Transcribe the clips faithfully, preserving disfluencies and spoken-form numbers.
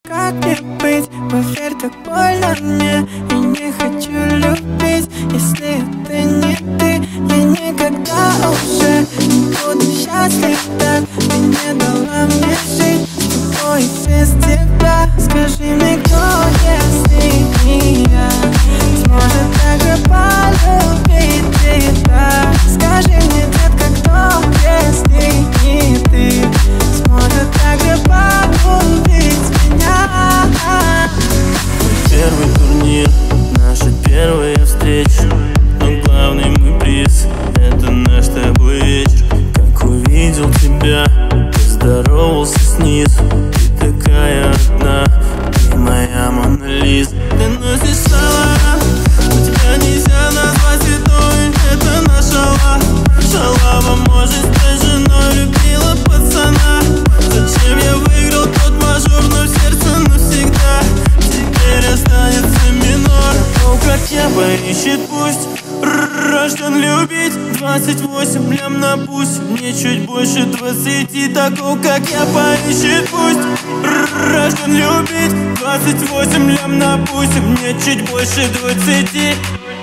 Как мне быть? Поверь, так больно мне. Я не хочу любить, если это не ты. Я никогда уже не буду счастлив так. Ты не дала мне жить с тобой и без тебя. Скажи мне, кто, если не я, сможет так же полюбить тебя? Скажи мне, детка, кто, если не ты, сможет так же полюбить меня? Первый турнир, наша первая встреча, но главный мой приз — это наш с тобой вечер. Как увидел тебя, ты здоровался снизу. Ты такая одна, ты моя Мона Лиза. Ты носишь шалара, но тебя нельзя назвать святой. Это наша ла, шалава может стать женой. Любила пацана, зачем я выиграл тот мажор, но в сердце навсегда теперь останется минор. О, как я поищет пусть, рожден любить. Двадцать восемь лям на пусть, мне чуть больше двадцати. Такого, как я, поищет пусть, рожден любить. Двадцать восемь лям на пусть, мне чуть больше двадцати.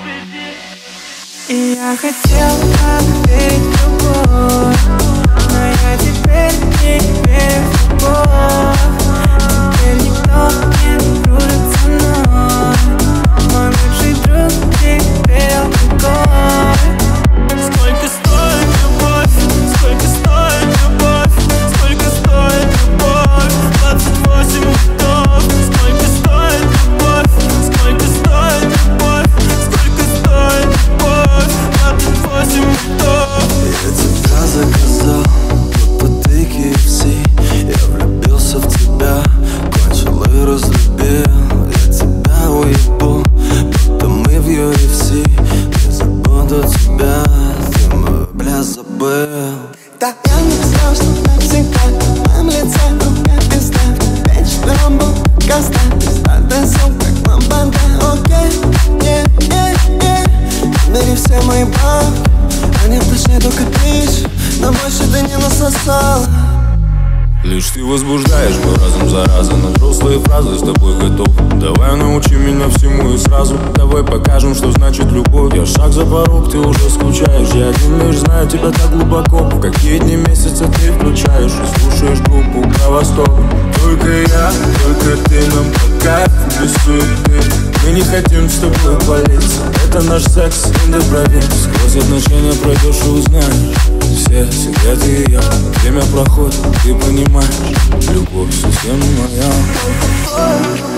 И я хотел верить в любовь, но я теперь не верю в любовь. Теперь никто не дружит со мной. Мой бывший друг теперь алкоголь. Сколько стоит любовь? Сколько стоит любовь? Сколько стоит любовь? Двадцать восемь годов. Сколько стоит любовь? Сколько стоит любовь? Сколько стоит любовь? Двадцать восемь годов. Я тебя заказал, будто ты кей эф си. Я влюбился в тебя, кончил и разлюбил. Я тебя уебу, будто мы в ю эф си. Не забуду тебя, ты мой, бля, забыл. Да я не знал, что так всегда. В моем лице рука пизда. Вечером был костат. Старый сон, как ламбада. Окей, не, не, не. Бери все мои банки, они точнее до копеечек, но больше ты не насосала. Лишь ты возбуждаешь мой разум за разом. На взрослые фразы с тобой готов. Давай научи меня всему и сразу. Давай покажем, что значит любовь. Я шаг за порог, ты уже скучаешь. Я один лишь знаю тебя так глубоко. В какие дни месяца ты включаешь и слушаешь группу про восток. Только я, только ты, нам по кайфу без суеты. Мы не хотим с тобой палиться. Это наш секс, индопроверь. Сквозь отношения пройдешь и узнаешь все секреты и я. Время проходит, ты понимаешь, любовь совсем не моя.